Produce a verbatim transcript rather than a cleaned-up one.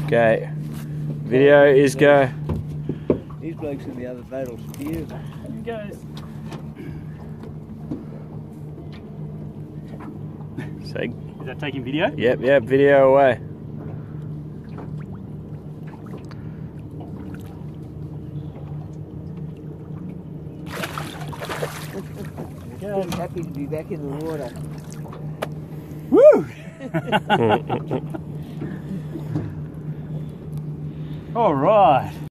Okay. Video is go. These blokes in the other boat will steer. Here goes. So, Is that taking video? yep, yep, video away. I'm happy to be back in the water. Woo! All right.